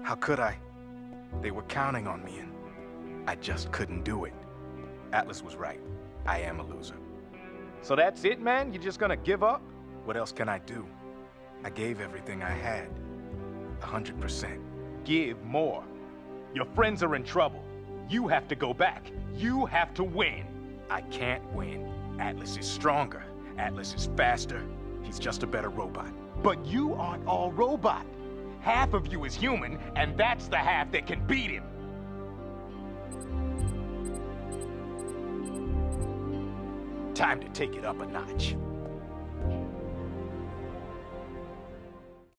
How could I? They were counting on me and I just couldn't do it. Atlas was right. I am a loser. So that's it, man? You're just gonna give up? What else can I do? I gave everything I had. 100%. Give more. Your friends are in trouble. You have to go back. You have to win. I can't win. Atlas is stronger. Atlas is faster. He's just a better robot. But you aren't all robot. Half of you is human, and that's the half that can beat him. Time to take it up a notch.